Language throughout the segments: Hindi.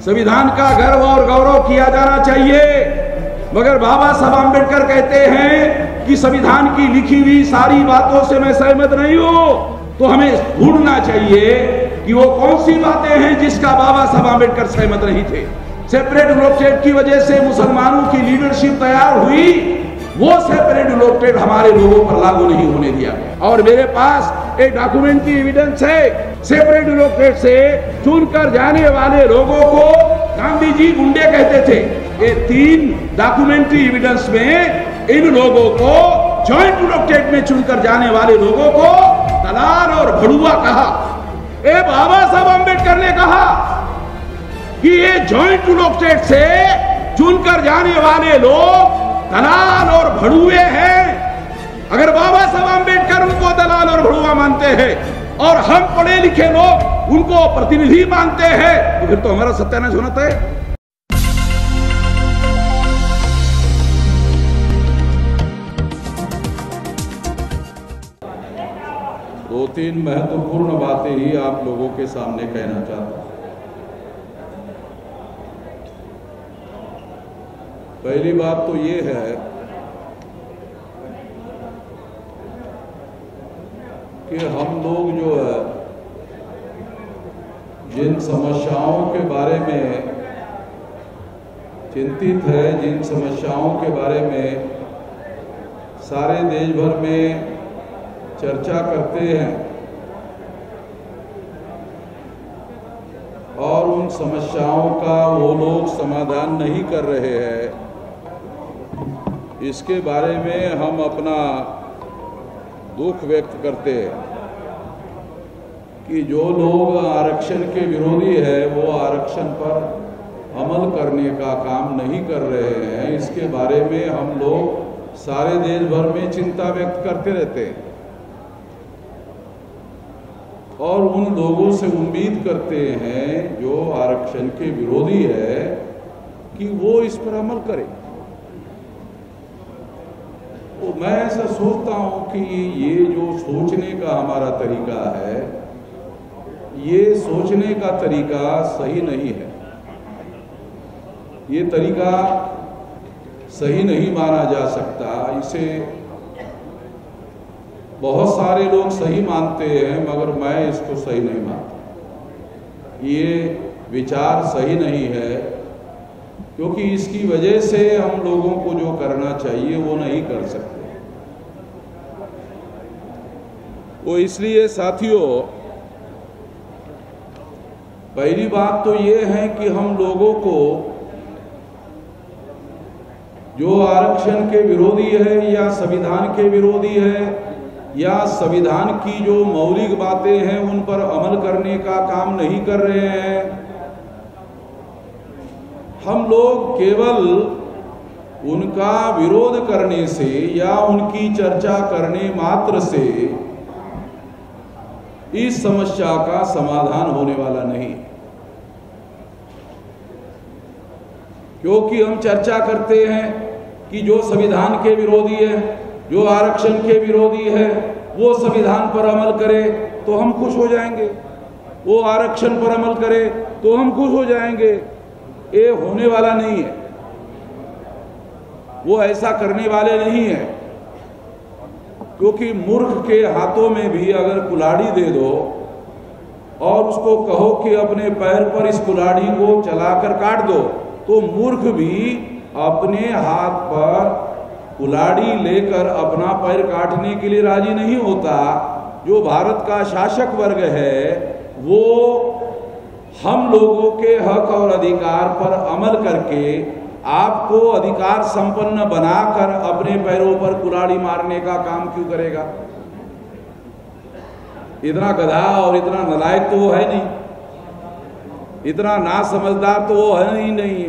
संविधान का गर्व और गौरव किया जाना चाहिए, मगर बाबा साहब आम्बेडकर कहते हैं कि संविधान की लिखी हुई सारी बातों से मैं सहमत नहीं हूं। तो हमें ढूंढना चाहिए कि वो कौन सी बातें हैं जिसका बाबा साहब आम्बेडकर सहमत नहीं थे। सेपरेट इलेक्टोरेट की वजह से मुसलमानों की लीडरशिप तैयार हुई, वो सेपरेट इलेक्टोरेट हमारे लोगों पर लागू नहीं होने दिया। और मेरे पास एक डॉक्यूमेंट्री एविडेंस है, सेपरेट इलेक्टोरेट से चुनकर जाने वाले लोगों को गांधी जी गुंडे कहते थे। ये 3 डॉक्यूमेंट्री एविडेंस में इन लोगों को, जॉइंट इलेक्टोरेट में चुनकर जाने वाले लोगों को दलाल और भड़ुआ कहा। ए बाबा साहब आम्बेडकर ने कहा कि ये जॉइंट इलेक्टोरेट से चुनकर जाने वाले लोग दलाल और भड़ुए हैं। अगर बाबा साहब आम्बेडकर उनको दलाल और भड़ुआ मानते हैं और हम पढ़े लिखे लोग उनको प्रतिनिधि मानते हैं, तो फिर तो हमारा सत्यानाश होना तय। 2-3 महत्वपूर्ण बातें ही आप लोगों के सामने कहना चाहता हूं। पहली बात तो ये है कि हम लोग जो है जिन समस्याओं के बारे में चिंतित है, जिन समस्याओं के बारे में सारे देश भर में चर्चा करते हैं और उन समस्याओं का वो लोग समाधान नहीं कर रहे हैं, इसके बारे में हम अपना दुख व्यक्त करते हैं कि जो लोग आरक्षण के विरोधी है वो आरक्षण पर अमल करने का काम नहीं कर रहे हैं। इसके बारे में हम लोग सारे देश भर में चिंता व्यक्त करते रहते हैं और उन लोगों से उम्मीद करते हैं जो आरक्षण के विरोधी है कि वो इस पर अमल करें। तो मैं ऐसा सोचता हूं कि ये जो सोचने का हमारा तरीका है, ये सोचने का तरीका सही नहीं है। ये तरीका सही नहीं माना जा सकता। इसे बहुत सारे लोग सही मानते हैं मगर मैं इसको सही नहीं मानता। ये विचार सही नहीं है क्योंकि इसकी वजह से हम लोगों को जो करना चाहिए वो नहीं कर सकते। वो इसलिए साथियों, पहली बात तो ये है कि हम लोगों को जो आरक्षण के विरोधी है या संविधान के विरोधी है या संविधान की जो मौलिक बातें हैं उन पर अमल करने का काम नहीं कर रहे हैं, हम लोग केवल उनका विरोध करने से या उनकी चर्चा करने मात्र से इस समस्या का समाधान होने वाला नहीं। क्योंकि हम चर्चा करते हैं कि जो संविधान के विरोधी है, जो आरक्षण के विरोधी है, वो संविधान पर अमल करे तो हम खुश हो जाएंगे, वो आरक्षण पर अमल करे तो हम खुश हो जाएंगे। ये होने वाला नहीं है, वो ऐसा करने वाले नहीं है। क्योंकि मूर्ख के हाथों में भी अगर कुल्हाड़ी दे दो और उसको कहो कि अपने पैर पर इस कुल्हाड़ी को चलाकर काट दो, तो मूर्ख भी अपने हाथ पर कुल्हाड़ी लेकर अपना पैर काटने के लिए राजी नहीं होता। जो भारत का शासक वर्ग है वो हम लोगों के हक और अधिकार पर अमल करके आपको अधिकार संपन्न बनाकर अपने पैरों पर कुल्हाड़ी मारने का काम क्यों करेगा? इतना गधा और इतना नालायक तो वो है नहीं, इतना ना समझदार तो वो है ही नहीं।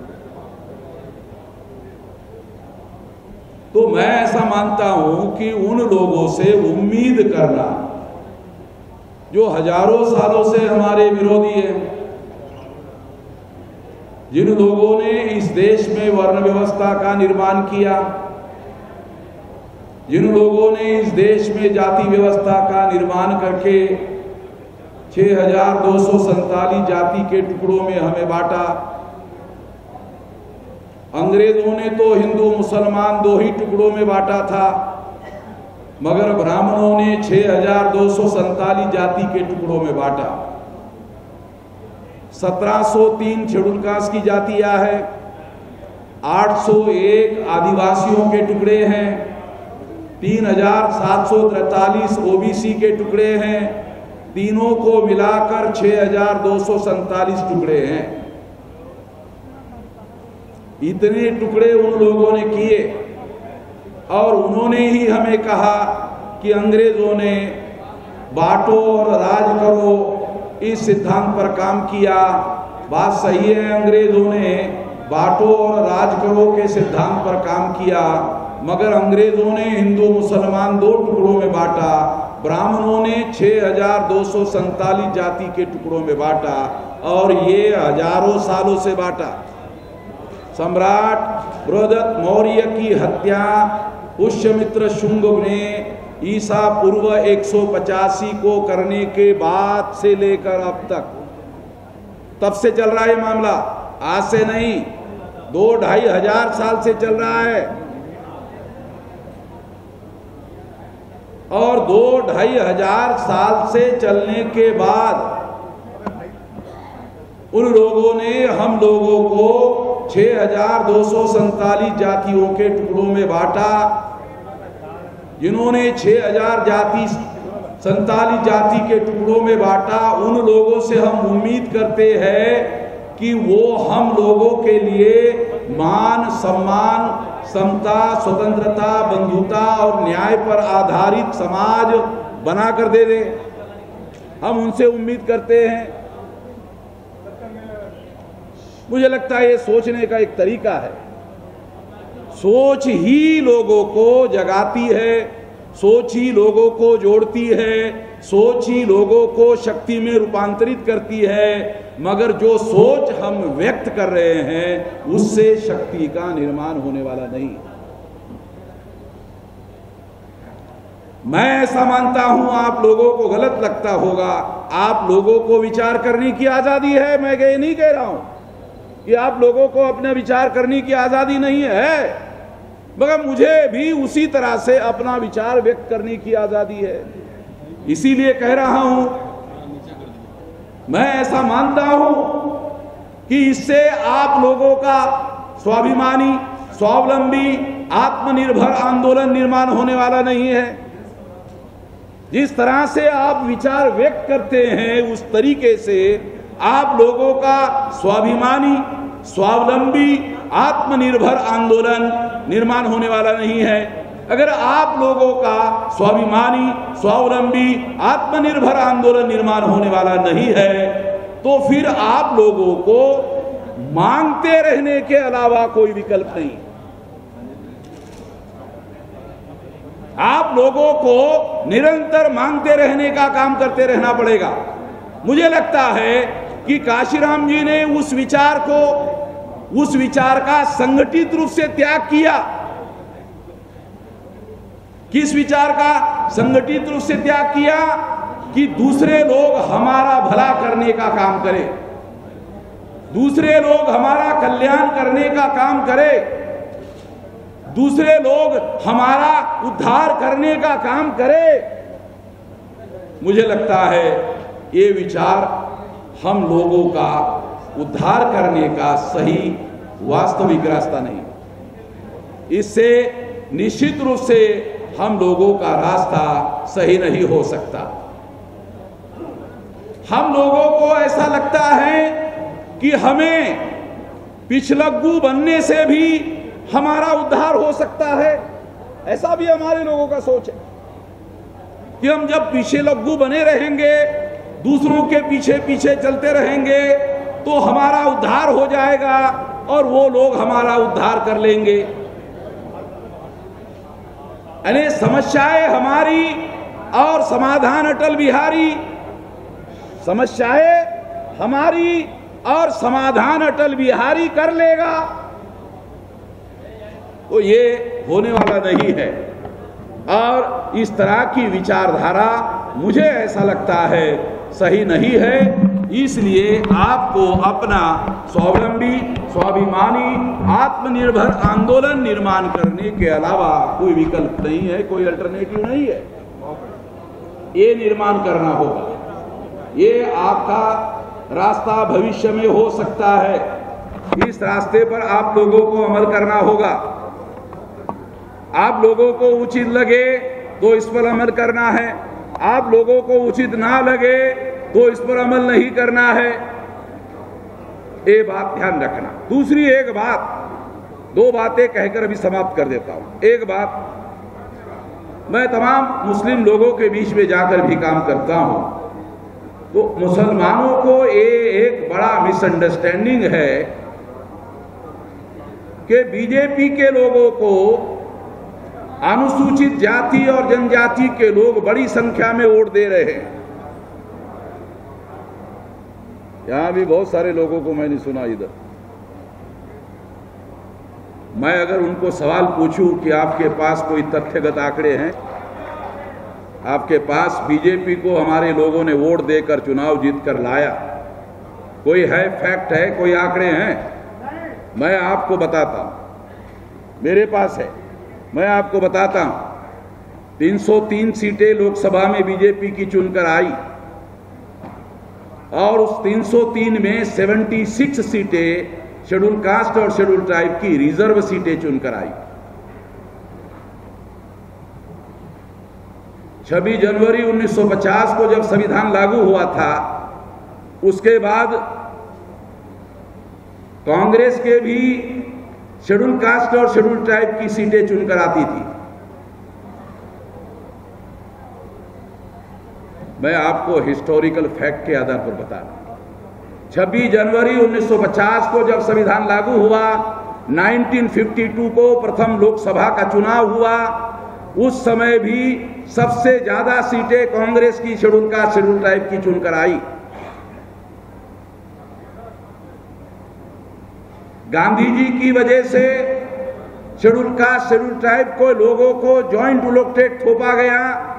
तो मैं ऐसा मानता हूं कि उन लोगों से उम्मीद करना जो हजारों सालों से हमारे विरोधी हैं, जिन लोगों ने इस देश में वर्ण व्यवस्था का निर्माण किया, जिन लोगों ने इस देश में जाति व्यवस्था का निर्माण करके 6,247 जाति के टुकड़ों में हमें बांटा। अंग्रेजों ने तो हिंदू मुसलमान 2 ही टुकड़ों में बांटा था, मगर ब्राह्मणों ने 6,247 जाति के टुकड़ों में बांटा। 1703 शेड्यूल कास्ट की जातियां है, 801 आदिवासियों के टुकड़े हैं, 3,743 ओबीसी के टुकड़े हैं, तीनों को मिलाकर 6,247 टुकड़े हैं। इतने टुकड़े उन लोगों ने किए और उन्होंने ही हमें कहा कि अंग्रेजों ने बांटो और राज करो, इस सिद्धांत पर काम किया। बात सही है, अंग्रेजों ने बांटो और राज करो के सिद्धांत पर काम किया, मगर अंग्रेजों ने हिंदू मुसलमान 2 टुकड़ों में बांटा, ब्राह्मणों ने 6,247 जाति के टुकड़ों में बांटा और ये हजारों सालों से बांटा। सम्राट बृहदत्त मौर्य की हत्या पुष्यमित्र शुंग ने ईसा पूर्व 185 को करने के बाद से लेकर अब तक, तब से चल रहा है मामला, आज से नहीं, 2-2.5 हजार साल से चल रहा है। और 2-2.5 हजार साल से चलने के बाद उन लोगों ने हम लोगों को 6,247 जातियों के टुकड़ों में बांटा। जिन्होंने 6,047 जाति के टुकड़ों में बांटा, उन लोगों से हम उम्मीद करते हैं कि वो हम लोगों के लिए मान, सम्मान, समता, स्वतंत्रता, बंधुता और न्याय पर आधारित समाज बना कर दे दे। हम उनसे उम्मीद करते हैं। मुझे लगता है ये सोचने का एक तरीका है। सोच ही लोगों को जगाती है, सोच ही लोगों को जोड़ती है, सोच ही लोगों को शक्ति में रूपांतरित करती है, मगर जो सोच हम व्यक्त कर रहे हैं उससे शक्ति का निर्माण होने वाला नहीं। मैं ऐसा मानता हूं, आप लोगों को गलत लगता होगा, आप लोगों को विचार करने की आजादी है, मैं ये नहीं कह रहा हूं कि आप लोगों को अपने विचार करने की आजादी नहीं है, मगर मुझे भी उसी तरह से अपना विचार व्यक्त करने की आजादी है। इसीलिए कह रहा हूं, मैं ऐसा मानता हूं कि इससे आप लोगों का स्वाभिमानी, स्वावलंबी, आत्मनिर्भर आंदोलन निर्माण होने वाला नहीं है। जिस तरह से आप विचार व्यक्त करते हैं उस तरीके से आप लोगों का स्वाभिमानी, स्वावलंबी, आत्मनिर्भर आंदोलन निर्माण होने वाला नहीं है। अगर आप लोगों का स्वाभिमानी, स्वावलंबी, आत्मनिर्भर आंदोलन निर्माण होने वाला नहीं है, तो फिर आप लोगों को मांगते रहने के अलावा कोई विकल्प नहीं। आप लोगों को निरंतर मांगते रहने का काम करते रहना पड़ेगा। मुझे लगता है कि काशीराम जी ने उस विचार का संगठित रूप से त्याग किया। किस विचार का संगठित रूप से त्याग किया? कि दूसरे लोग हमारा भला करने का काम करें, दूसरे लोग हमारा कल्याण करने का काम करें, दूसरे लोग हमारा उद्धार करने का काम करें। मुझे लगता है ये विचार हम लोगों का उद्धार करने का सही वास्तविक रास्ता नहीं। इससे निश्चित रूप से हम लोगों का रास्ता सही नहीं हो सकता। हम लोगों को ऐसा लगता है कि हमें पिछलग्गू बनने से भी हमारा उद्धार हो सकता है। ऐसा भी हमारे लोगों का सोच है कि हम जब पीछे लग्गू बने रहेंगे, दूसरों के पीछे पीछे चलते रहेंगे, तो हमारा उद्धार हो जाएगा और वो लोग हमारा उद्धार कर लेंगे। यानी समस्याएं हमारी और समाधान अटल बिहारी, समस्याएं हमारी और समाधान अटल बिहारी कर लेगा, तो ये होने वाला नहीं है। और इस तरह की विचारधारा मुझे ऐसा लगता है सही नहीं है। इसलिए आपको अपना स्वावलंबी, स्वाभिमानी, आत्मनिर्भर आंदोलन निर्माण करने के अलावा कोई विकल्प नहीं है, कोई अल्टरनेटिव नहीं है। ये निर्माण करना होगा। ये आपका रास्ता भविष्य में हो सकता है। इस रास्ते पर आप लोगों को अमल करना होगा। आप लोगों को उचित लगे तो इस पर अमल करना है, आप लोगों को उचित ना लगे तो इस पर अमल नहीं करना है। ये बात ध्यान रखना। दूसरी एक बात, दो बातें कहकर अभी समाप्त कर देता हूं। एक बात, मैं तमाम मुस्लिम लोगों के बीच में जाकर भी काम करता हूं, तो मुसलमानों को ये एक बड़ा मिसअंडरस्टैंडिंग है कि बीजेपी के लोगों को अनुसूचित जाति और जनजाति के लोग बड़ी संख्या में वोट दे रहे हैं। यहां भी बहुत सारे लोगों को मैंने सुना इधर। मैं अगर उनको सवाल पूछूं कि आपके पास कोई तथ्यगत आंकड़े हैं, आपके पास बीजेपी को हमारे लोगों ने वोट देकर चुनाव जीतकर लाया, कोई है, फैक्ट है, कोई आंकड़े हैं? मैं आपको बताता हूं, मेरे पास है, मैं आपको बताता हूं। 303 सीटें लोकसभा में बीजेपी की चुनकर आई और उस 303 में 76 सीटें शेड्यूल कास्ट और शेड्यूल ट्राइब की रिजर्व सीटें चुनकर आई। 26 जनवरी 1950 को जब संविधान लागू हुआ था, उसके बाद कांग्रेस के भी शेड्यूल कास्ट और शेड्यूल ट्राइब की सीटें चुनकर आती थी। मैं आपको हिस्टोरिकल फैक्ट के आधार पर बता रहा हूं। 26 जनवरी 1950 को जब संविधान लागू हुआ, 1952 को प्रथम लोकसभा का चुनाव हुआ, उस समय भी सबसे ज्यादा सीटें कांग्रेस की शेड्यूल कास्ट शेड्यूल ट्राइब की चुनकर आई। गांधी जी की वजह से शेड्यूल कास्ट शेड्यूल ट्राइब को लोगों को ज्वाइंट इलेक्टेड थोपा गया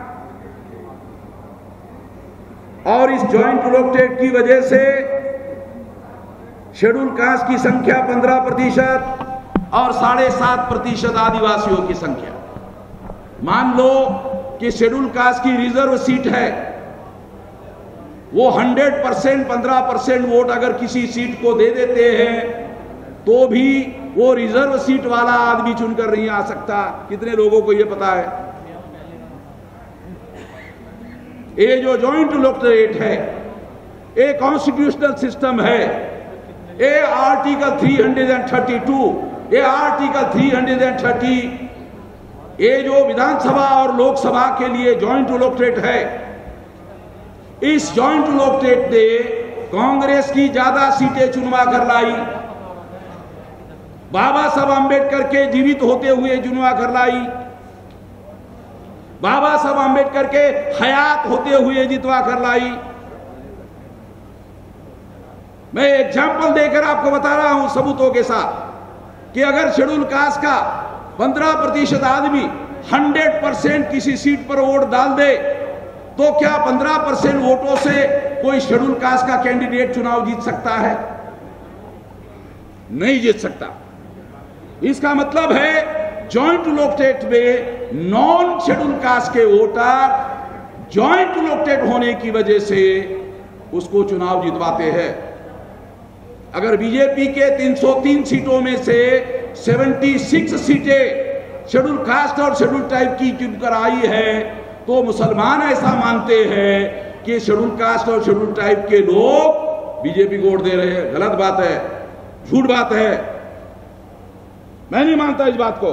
और इस ज्वाइंट इलेक्टेड की वजह से शेड्यूल कास्ट की संख्या 15% और 7.5% आदिवासियों की संख्या। मान लो कि शेड्यूल कास्ट की रिजर्व सीट है, वो 100% 15% वोट अगर किसी सीट को दे देते हैं तो भी वो रिजर्व सीट वाला आदमी चुनकर नहीं आ सकता। कितने लोगों को ये पता है? ये जो जॉइंट इलेक्टोरेट है, ये कॉन्स्टिट्यूशनल सिस्टम है। ये आर्टिकल 332, ये आर्टिकल 330, ये जो विधानसभा और लोकसभा के लिए जॉइंट इलेक्टोरेट है, इस जॉइंट इलेक्टोरेट ने कांग्रेस की ज्यादा सीटें चुनवा कर लाई, बाबा साहब आंबेडकर के जीवित होते हुए चुनवा कर लाई, बाबा साहब आंबेडकर के हयात होते हुए जितवा कर लाई। मैं एग्जाम्पल देकर आपको बता रहा हूं सबूतों के साथ कि अगर शेड्यूल कास्ट का 15% आदमी 100% किसी सीट पर वोट डाल दे तो क्या 15% वोटों से कोई शेड्यूल कास्ट का कैंडिडेट चुनाव जीत सकता है? नहीं जीत सकता। इसका मतलब है जॉइंट इलेक्टोरेट में नॉन शेड्यूल कास्ट के वोटर जॉइंट इलेक्टेड होने की वजह से उसको चुनाव जितवाते हैं। अगर बीजेपी के 303 सीटों में से 76 सीटें शेड्यूल कास्ट और शेड्यूल ट्राइब की चुनकर आई है तो मुसलमान ऐसा मानते हैं कि शेड्यूल कास्ट और शेड्यूल ट्राइब के लोग बीजेपी को वोट दे रहे हैं। गलत बात है, झूठ बात है। मैं नहीं मानता इस बात को।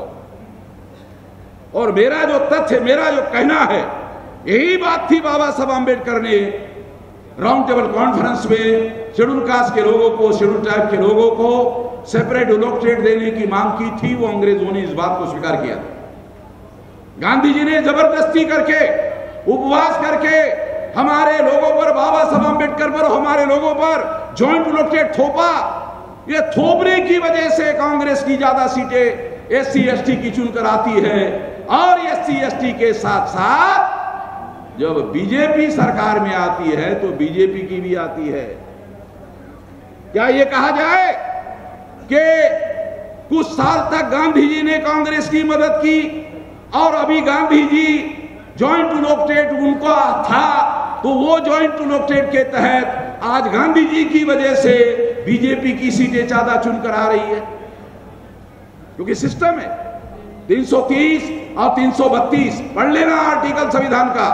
और मेरा जो तथ्य, मेरा जो कहना है, यही बात थी बाबा साहब आंबेडकर ने राउंड टेबल कॉन्फ्रेंस में शेड्यूल कास्ट के लोगों को, शेड्यूल ट्राइब के लोगों को सेपरेट इलेक्टोरेट देने की मांग की थी। वो अंग्रेजों ने इस बात को स्वीकार किया था। गांधी जी ने जबरदस्ती करके, उपवास करके हमारे लोगों पर, बाबा साहब आंबेडकर पर, हमारे लोगों पर जॉइंट इलेक्टोरेट थोपा। ये थोपने की वजह से कांग्रेस की ज्यादा सीटें SC ST की चुनकर आती है और SC ST के साथ साथ जब बीजेपी सरकार में आती है तो बीजेपी की भी आती है। क्या ये कहा जाए कि कुछ साल तक गांधी जी ने कांग्रेस की मदद की और अभी गांधी जी जॉइंट इलेक्टेड उनका था, तो वो जॉइंट इलेक्टेड के तहत आज गांधी जी की वजह से बीजेपी की सीटें ज्यादा चुनकर आ रही है, क्योंकि सिस्टम है 330 और 332। पढ़ लेना आर्टिकल संविधान का।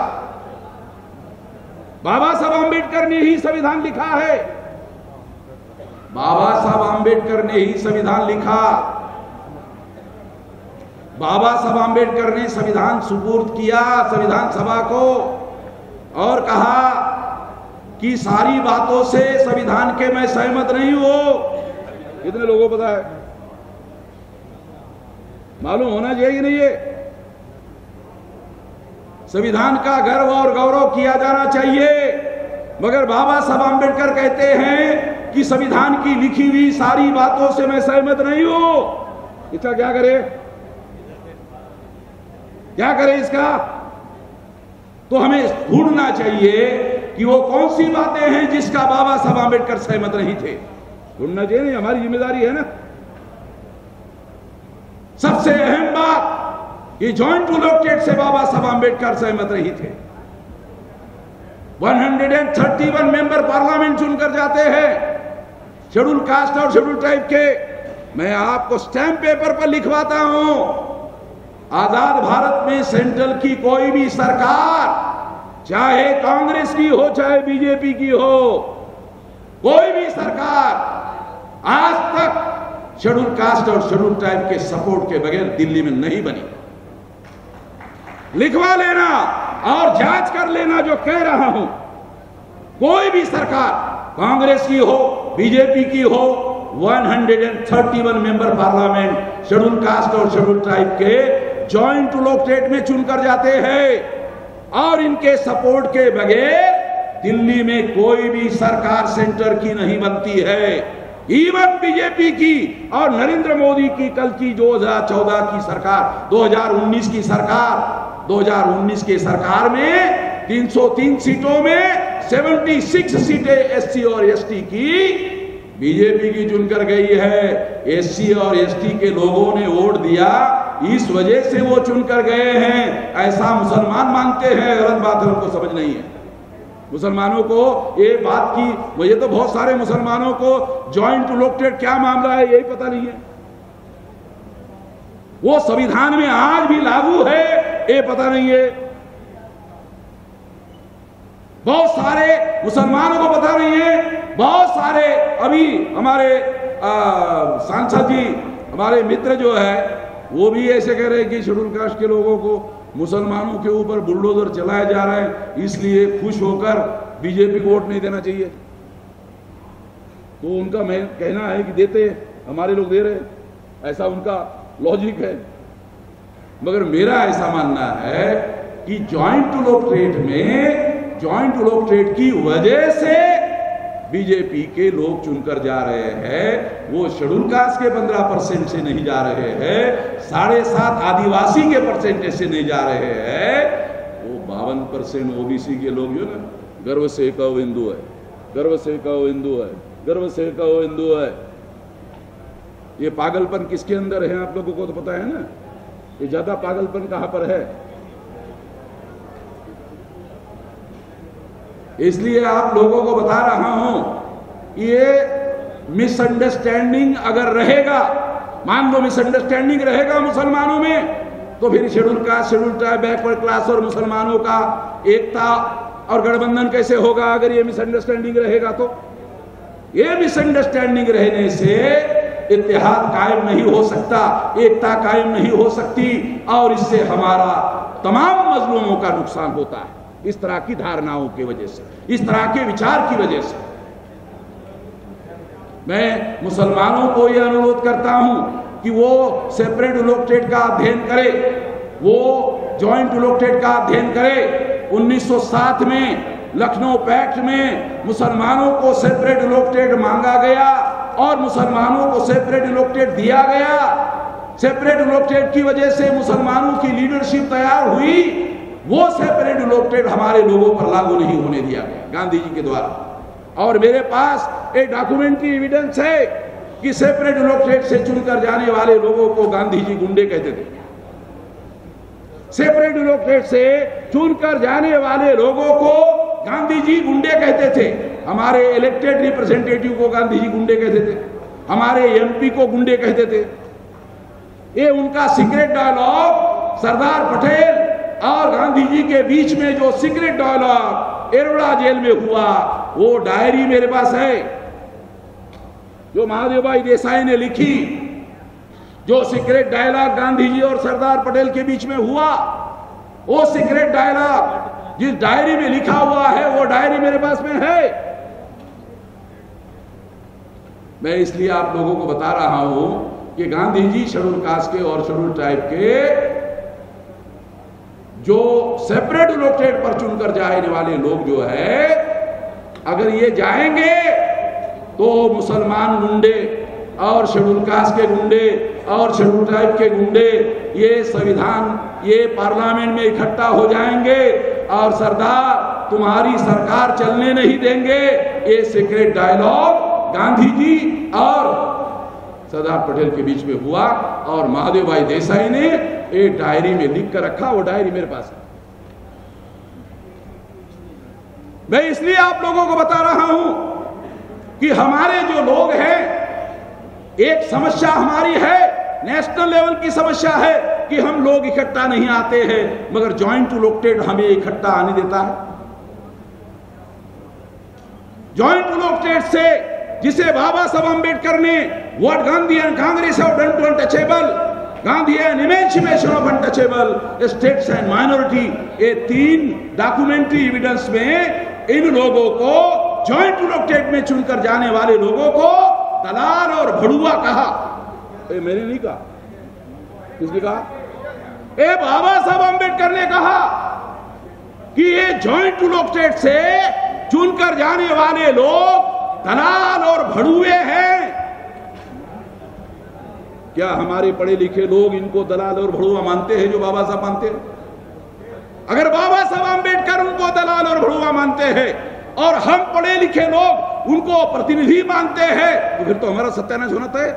बाबा साहब आंबेडकर ने ही संविधान लिखा है, बाबा साहब आंबेडकर ने ही संविधान लिखा। बाबा साहब आंबेडकर ने संविधान सुपुर्द किया संविधान सभा को और कहा कि सारी बातों से संविधान के मैं सहमत नहीं हूं। कितने लोगों को पता है? मालूम होना चाहिए नहीं? ये संविधान का गर्व और गौरव किया जाना चाहिए, मगर बाबा साहब आंबेडकर कहते हैं कि संविधान की लिखी हुई सारी बातों से मैं सहमत नहीं हूं। इसका क्या करे? क्या करे इसका? तो हमें ढूंढना चाहिए कि वो कौन सी बातें हैं जिसका बाबा साहब आंबेडकर सहमत नहीं थे। ढूंढना चाहिए, नहीं हमारी जिम्मेदारी है ना। सबसे अहम बात ये जॉइंट इलेक्टेड से बाबा साहब आंबेडकर सहमत नहीं थे। 131 मेंबर पार्लियामेंट चुनकर जाते हैं शेड्यूल कास्ट और शेड्यूल ट्राइब के। मैं आपको स्टैंप पेपर पर लिखवाता हूं, आजाद भारत में सेंट्रल की कोई भी सरकार, चाहे कांग्रेस की हो चाहे बीजेपी की हो, कोई भी सरकार आज तक शेड्यूल कास्ट और शेड्यूल ट्राइब के सपोर्ट के बगैर दिल्ली में नहीं बनी। लिखवा लेना और जांच कर लेना जो कह रहा हूं। कोई भी सरकार, कांग्रेस की हो बीजेपी की हो, 131 मेंबर पार्लियामेंट शेड्यूल कास्ट और शेड्यूल ट्राइब के जॉइंट इलेक्टेड में चुनकर जाते हैं और इनके सपोर्ट के बगैर दिल्ली में कोई भी सरकार सेंटर की नहीं बनती है। इवन बीजेपी की और नरेंद्र मोदी की कल की 2014 की सरकार, 2019 की सरकार, 2019 के सरकार में 303 सीटों में 76 सीटें एससी और एसटी की बीजेपी की चुनकर गई है। एससी और एसटी के लोगों ने वोट दिया, इस वजह से वो चुनकर गए हैं, ऐसा मुसलमान मानते हैं। गलत बात है, उनको समझ नहीं है। मुसलमानों को ये बात की, मुझे तो बहुत सारे मुसलमानों को जॉइंट इलेक्टेड क्या मामला है यही पता नहीं है। वो संविधान में आज भी लागू है ये पता नहीं है। बहुत सारे मुसलमानों को पता नहीं है। बहुत सारे अभी हमारे सांसद जी, हमारे मित्र जो है, वो भी ऐसे कह रहे हैं कि शेड्यूल कास्ट के लोगों को मुसलमानों के ऊपर बुलडोजर चलाया जा रहा है, इसलिए खुश होकर बीजेपी को वोट नहीं देना चाहिए। तो उनका मैं कहना है कि देते, हमारे लोग दे रहे, ऐसा उनका लॉजिक है। मगर मेरा ऐसा मानना है कि जॉइंट इलेक्टेड की वजह से बीजेपी के लोग चुनकर जा रहे हैं। वो शेड्यूल कास्ट के 15% से नहीं जा रहे हैं, 7.5 आदिवासी के परसेंटेज से नहीं जा रहे हैं, वो 52% ओबीसी के लोग जो ना, गर्व से कहो हिंदू है, गर्व से कहो हिंदू है, गर्व से कहो हिंदू है। ये पागलपन किसके अंदर है आप लोगों को तो पता है ना। ये ज्यादा पागलपन कहां पर है? इसलिए आप लोगों को बता रहा हूं, ये मिसअंडरस्टैंडिंग अगर रहेगा, मान लो मिसअंडरस्टैंडिंग रहेगा मुसलमानों में, तो फिर schedule caste, schedule tribe, backward class और मुसलमानों का एकता और गठबंधन कैसे होगा? अगर ये मिसअंडरस्टैंडिंग रहेगा तो ये मिसअंडरस्टैंडिंग रहने से इत्तेहाद कायम नहीं हो सकता, एकता कायम नहीं हो सकती और इससे हमारा तमाम मजलूमों का नुकसान होता है। इस तरह की धारणाओं की वजह से, इस तरह के विचार की वजह से मैं मुसलमानों को यह अनुरोध करता हूं कि वो सेपरेट इलेक्टेड का अध्ययन करे, वो जॉइंट इलेक्टेड का अध्ययन करे। 1907 में लखनऊ पैक्ट में मुसलमानों को सेपरेट इलेक्टेड मांगा गया और मुसलमानों को सेपरेट इलेक्टेड दिया गया। सेपरेट इलेक्टेड की वजह से मुसलमानों की लीडरशिप तैयार हुई वो सेपरेट डिलोटेड हमारे लोगों पर लागू नहीं होने दिया गया गांधी जी के द्वारा। और मेरे पास एक डॉक्यूमेंट्री एविडेंस है कि सेपरेट डिलोटेड से चुनकर जाने वाले लोगों को गांधी जी गुंडे कहते थे। सेपरेट डिलोटेड से चुनकर जाने वाले लोगों को गांधी जी गुंडे कहते थे। हमारे इलेक्टेड रिप्रेजेंटेटिव को गांधी जी गुंडे कहते थे, हमारे एमपी को गुंडे कहते थे। ये उनका सीक्रेट डायलॉग सरदार पटेल और गांधी जी के बीच में जो सीक्रेट डायलॉग एरोड़ा जेल में हुआ, वो डायरी मेरे पास है जो महादेव भाई देसाई ने लिखी। जो सीक्रेट डायलॉग गांधी जी और सरदार पटेल के बीच में हुआ, वो सीक्रेट डायलॉग जिस डायरी में लिखा हुआ है, वो डायरी मेरे पास में है। मैं इसलिए आप लोगों को बता रहा हूं कि गांधी जी शेड्यूल कास्ट के और शेड्यूल ट्राइब के जो सेपरेट डिलोटेड पर चुनकर जाने वाले लोग जो है, अगर ये जाएंगे तो मुसलमान गुंडे और शेड्यूल कास्ट के गुंडे और शेड्यूल ट्राइब के गुंडे ये संविधान, ये पार्लियामेंट में इकट्ठा हो जाएंगे और सरदार तुम्हारी सरकार चलने नहीं देंगे। ये सीक्रेट डायलॉग गांधी जी और सरदार पटेल के बीच में हुआ और महादेव भाई देसाई ने एक डायरी में लिख कर रखा। वो डायरी मेरे पास है। मैं इसलिए आप लोगों को बता रहा हूं कि हमारे जो लोग हैं, एक समस्या हमारी है, नेशनल लेवल की समस्या है कि हम लोग इकट्ठा नहीं आते हैं, मगर जॉइंट डिलोटेड हमें इकट्ठा आने देता है। जॉइंट डिलोटेड से, जिसे बाबा साहब अम्बेडकर ने what Gandhi and Congress have done to untouchable, Gandhi and emancipation of untouchable states and minority, ये 3 डॉक्यूमेंट्री एविडेंस में इन लोगों को, जॉइंट डिलोटेड में चुनकर जाने वाले लोगों को दलाल और भड़ुआ कहा। मैंने नहीं कहा, किसने कहा? बाबा साहब अम्बेडकर ने कहा कि ये जॉइंट डिलोटेड से चुनकर जाने वाले लोग दलाल और भड़ुए हैं। क्या हमारे पढ़े लिखे लोग इनको दलाल और भड़ुआ मानते हैं जो बाबा साहब मानते हैं? अगर बाबा साहब अम्बेडकर उनको दलाल और भड़ुआ मानते हैं और हम पढ़े लिखे लोग उनको प्रतिनिधि मानते हैं, तो फिर तो हमारा सत्यानाश होना तय,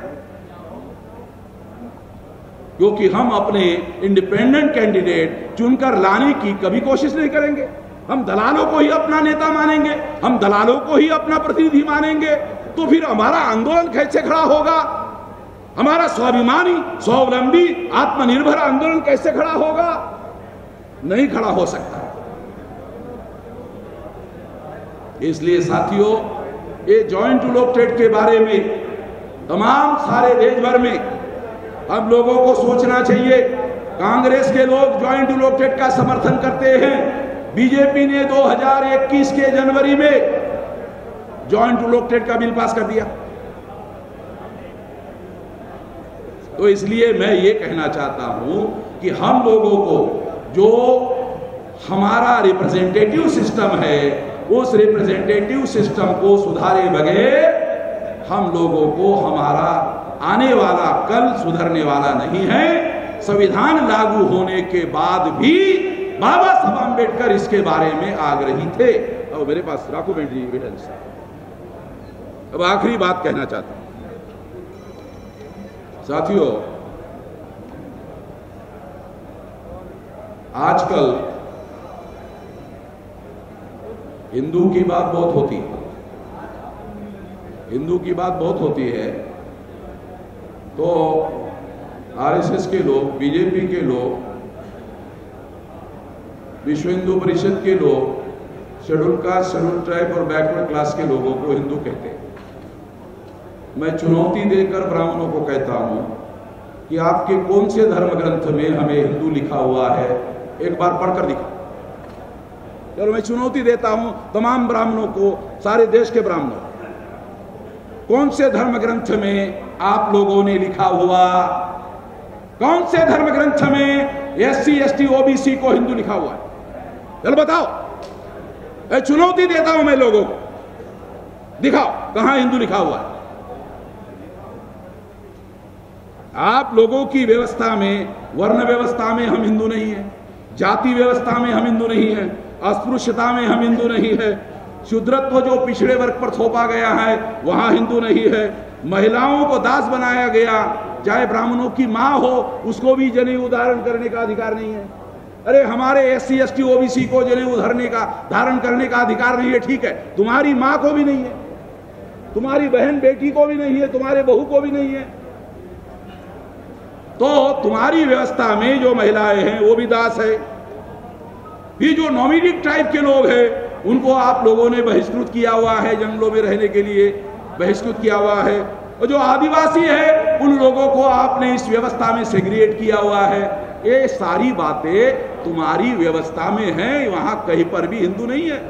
क्योंकि हम अपने इंडिपेंडेंट कैंडिडेट चुनकर लाने की कभी कोशिश नहीं करेंगे। हम दलालों को ही अपना नेता मानेंगे, हम दलालों को ही अपना प्रतिनिधि मानेंगे, तो फिर हमारा आंदोलन कैसे खड़ा होगा? हमारा स्वाभिमानी, स्वावलंबी, आत्मनिर्भर आंदोलन कैसे खड़ा होगा? नहीं खड़ा हो सकता। इसलिए साथियों, ये जॉइंट डिलोटेड के बारे में तमाम सारे देश भर में हम लोगों को सोचना चाहिए। कांग्रेस के लोग जॉइंट डिलोटेड का समर्थन करते हैं। बीजेपी ने 2021 के जनवरी में जॉइंट डिलोटेड का बिल पास कर दिया। तो इसलिए मैं ये कहना चाहता हूं कि हम लोगों को जो हमारा रिप्रेजेंटेटिव सिस्टम है, उस रिप्रेजेंटेटिव सिस्टम को सुधारे बगैर हम लोगों को हमारा आने वाला कल सुधरने वाला नहीं है। संविधान लागू होने के बाद भी बाबा साहब अम्बेडकर इसके बारे में आग्रही थे और मेरे पास डॉक्यूमेंट्री एविडेंस है। अब आखिरी बात कहना चाहता हूं साथियों, आजकल हिंदू की बात बहुत होती है, हिंदू की बात बहुत होती है, तो आरएसएस के लोग, बीजेपी के लोग, विश्व हिंदू परिषद के लोग शेड्यूल कास्ट, शेड्यूल ट्राइब और बैकवर्ड क्लास के लोगों को हिंदू कहते हैं। मैं चुनौती देकर ब्राह्मणों को कहता हूं कि आपके कौन से धर्म ग्रंथ में हमें हिंदू लिखा हुआ है, एक बार पढ़कर दिखाओ। चलो मैं चुनौती देता हूं तमाम ब्राह्मणों को, सारे देश के ब्राह्मणों, कौन से धर्म ग्रंथ में आप लोगों ने लिखा हुआ, कौन से धर्म ग्रंथ में एससी एसटी ओबीसी को हिंदू लिखा हुआ है? चलो बताओ। चुनौती देता हूं मैं लोगों को, दिखाओ कहां हिंदू लिखा हुआ है। आप लोगों की व्यवस्था में, वर्ण व्यवस्था में हम हिंदू नहीं है, जाति व्यवस्था में हम हिंदू नहीं है, अस्पृश्यता में हम हिंदू नहीं है, शूद्रत्व जो पिछड़े वर्ग पर थोपा गया है वहां हिंदू नहीं है, महिलाओं को दास बनाया गया, चाहे ब्राह्मणों की माँ हो उसको भी जनेऊ धारण करने का अधिकार नहीं है। अरे हमारे SC ST OBC को जनेऊ धारण करने का अधिकार नहीं है, ठीक है, तुम्हारी माँ को भी नहीं है, तुम्हारी बहन बेटी को भी नहीं है, तुम्हारे बहू को भी नहीं है। तो तुम्हारी व्यवस्था में जो महिलाएं हैं वो भी दास है। ये जो नॉमिडिक टाइप के लोग हैं उनको आप लोगों ने बहिष्कृत किया हुआ है, जंगलों में रहने के लिए बहिष्कृत किया हुआ है, और जो आदिवासी है उन लोगों को आपने इस व्यवस्था में सेग्रीगेट किया हुआ है। ये सारी बातें तुम्हारी व्यवस्था में हैं, वहां कहीं पर भी हिंदू नहीं है,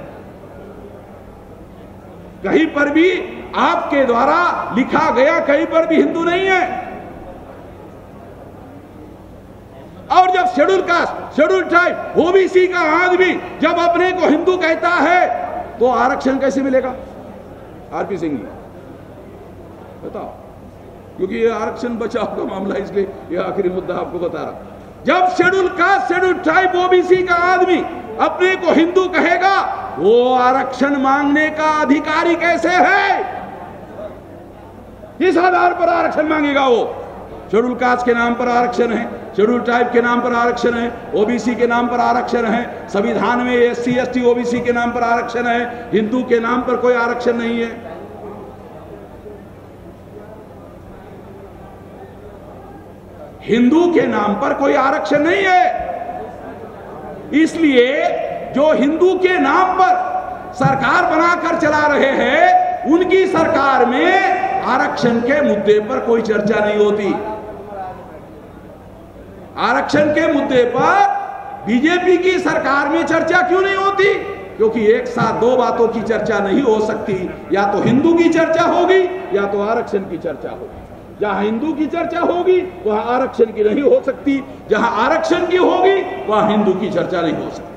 कहीं पर भी आपके द्वारा लिखा गया कहीं पर भी हिंदू नहीं है। और जब schedule caste, schedule tribe, OBC का आदमी जब अपने को हिंदू कहता है तो आरक्षण कैसे मिलेगा? RP सिंह जी बताओ, क्योंकि ये आरक्षण बचाव का मामला, इसलिए ये आखिरी मुद्दा आपको बता रहा। जब schedule caste, schedule tribe, OBC का आदमी अपने को हिंदू कहेगा, वो आरक्षण मांगने का अधिकारी कैसे है? किस आधार पर आरक्षण मांगेगा वो? शेड्यूल कास्ट के नाम पर आरक्षण है, शेड्यूल ट्राइब के नाम पर आरक्षण है, OBC के नाम पर आरक्षण है, संविधान में SC ST OBC के नाम पर आरक्षण है, हिंदू के नाम पर कोई आरक्षण नहीं है। हिंदू के नाम पर कोई आरक्षण नहीं है। इसलिए जो हिंदू के नाम पर सरकार बनाकर चला रहे हैं उनकी सरकार में आरक्षण के मुद्दे पर कोई चर्चा नहीं होती। आरक्षण के मुद्दे पर बीजेपी की सरकार में चर्चा क्यों नहीं होती? क्योंकि एक साथ दो बातों की चर्चा नहीं हो सकती, या तो हिंदू की चर्चा होगी या तो आरक्षण की चर्चा होगी। जहां हिंदू की चर्चा होगी वहां आरक्षण की नहीं हो सकती, जहां आरक्षण की होगी वहां हिंदू की चर्चा नहीं हो सकती।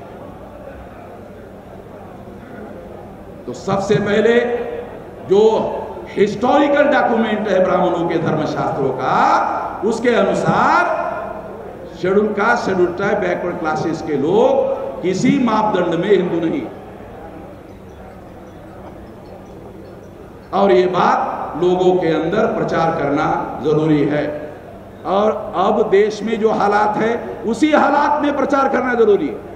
तो सबसे पहले जो हिस्टोरिकल डॉक्यूमेंट है ब्राह्मणों के धर्मशास्त्रों का, उसके अनुसार schedule caste, schedule tribe, backward classes के लोग किसी मापदंड में हिंदू नहीं। और ये बात लोगों के अंदर प्रचार करना जरूरी है। और अब देश में जो हालात है उसी हालात में प्रचार करना जरूरी है।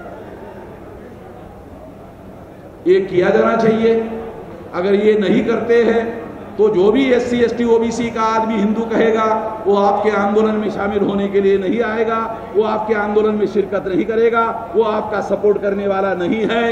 ये किया जाना चाहिए। अगर ये नहीं करते हैं तो जो भी SC ST OBC का आदमी हिंदू कहेगा वो आपके आंदोलन में शामिल होने के लिए नहीं आएगा, वो आपके आंदोलन में शिरकत नहीं करेगा, वो आपका सपोर्ट करने वाला नहीं है।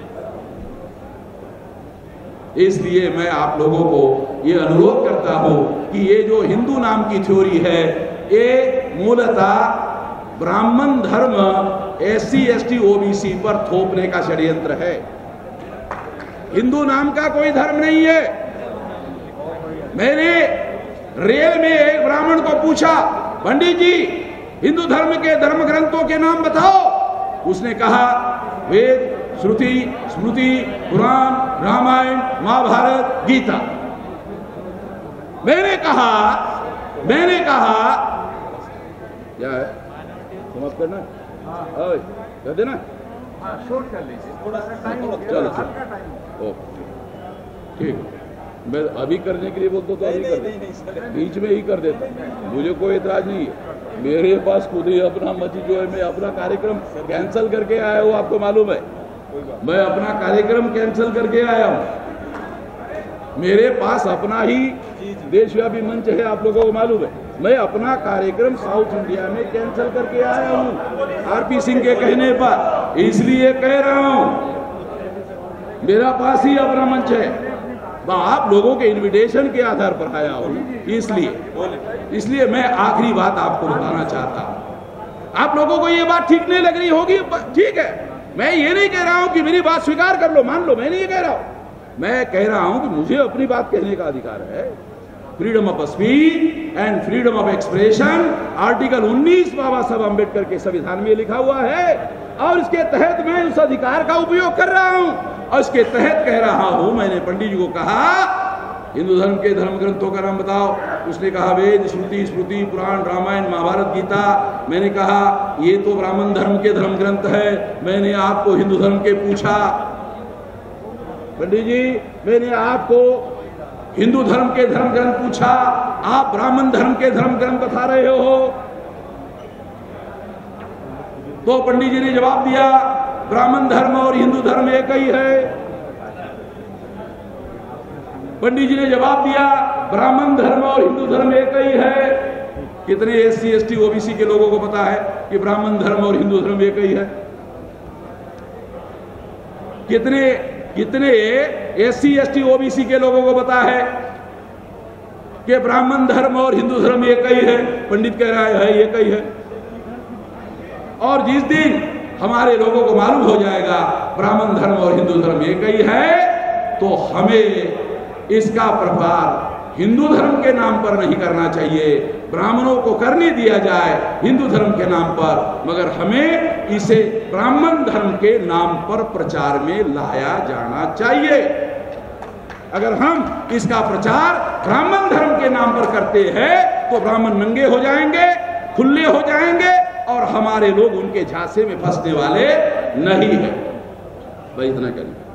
इसलिए मैं आप लोगों को ये अनुरोध करता हूं कि ये जो हिंदू नाम की थ्योरी है ये मूलतः ब्राह्मण धर्म SC ST OBC पर थोपने का षड्यंत्र है। हिंदू नाम का कोई धर्म नहीं है। मैंने रेल में एक ब्राह्मण को पूछा, पंडित जी हिंदू धर्म के धर्म ग्रंथों के नाम बताओ। उसने कहा वेद, श्रुति, स्मृति, पुराण, रामायण, महाभारत, गीता। मैंने कहा क्या है समाप्त करना, कर देना, शॉर्ट कर लीजिए, थोड़ा सा टाइम हो गया, चलो ठीक है। मैं अभी करने के लिए बोलता तो अभी कर, बीच में ही कर देता, मुझे कोई एतराज नहीं है। मेरे पास खुद ही अपना मंच जो है, मैं अपना कार्यक्रम कैंसिल करके आया हूँ, आपको मालूम है, मैं अपना कार्यक्रम कैंसिल करके आया हूँ। मेरे पास अपना ही देशव्यापी मंच है, आप लोगों को मालूम है। मैं अपना कार्यक्रम साउथ इंडिया में कैंसिल करके आया हूँ RP सिंह के कहने पर, इसलिए कह रहा हूँ मेरा पास ही अपना मंच है। आप लोगों के इनविटेशन के आधार पर आया हूँ, इसलिए मैं आखिरी बात आपको बताना चाहता हूँ। आप लोगों को ये बात ठीक नहीं लग रही होगी, ठीक है, मैं ये नहीं कह रहा हूं कि मेरी बात स्वीकार कर लो, मान लो, मैं नहीं ये कह रहा हूं। मैं कह रहा हूं कि मुझे अपनी बात कहने का अधिकार है। Freedom of speech and freedom of expression article 19 Baba Saheb Ambedkar के संविधान में लिखा हुआ है, और इसके तहत मैं उस अधिकार का उपयोग कर रहा हूं। और इसके तहत कह रहा हूं, मैंने पंडित जी को कहा हिंदू धर्म के धर्म ग्रंथों का नाम बताओ। उसने कहा वेद श्रुति स्मृति पुराण रामायण महाभारत गीता। मैंने कहा ये तो ब्राह्मण धर्म के धर्म ग्रंथ है, मैंने आपको हिंदू धर्म के पूछा। पंडित जी मैंने आपको हिंदू धर्म के धर्म ग्रंथ पूछा, आप ब्राह्मण धर्म के धर्म ग्रंथ बता रहे हो। तो पंडित जी ने जवाब दिया ब्राह्मण धर्म और हिंदू धर्म एक ही है। पंडित जी ने जवाब दिया ब्राह्मण धर्म और हिंदू धर्म एक ही है। कितने एससी एसटी ओबीसी के लोगों को पता है कि ब्राह्मण धर्म और हिंदू धर्म एक ही है? कितने एससी एसटी ओबीसी के लोगों को पता है कि ब्राह्मण धर्म और हिंदू धर्म एक ही है? पंडित कह रहा है एक ही है। और जिस दिन हमारे लोगों को मालूम हो जाएगा ब्राह्मण धर्म और हिंदू धर्म एक ही है, तो हमें इसका प्रचार हिंदू धर्म के नाम पर नहीं करना चाहिए। ब्राह्मणों को करने दिया जाए हिंदू धर्म के नाम पर, मगर हमें इसे ब्राह्मण धर्म के नाम पर प्रचार में लाया जाना चाहिए। अगर हम इसका प्रचार ब्राह्मण धर्म के नाम पर करते हैं तो ब्राह्मण नंगे हो जाएंगे, खुले हो जाएंगे और हमारे लोग उनके झांसे में फंसने वाले नहीं है। भाई इतना करें।